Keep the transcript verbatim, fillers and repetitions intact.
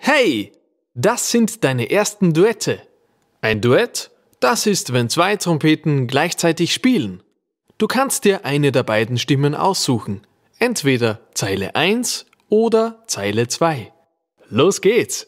Hey, das sind deine ersten Duette. Ein Duett, das ist, wenn zwei Trompeten gleichzeitig spielen. Du kannst dir eine der beiden Stimmen aussuchen, entweder Zeile eins oder Zeile zwei. Los geht's!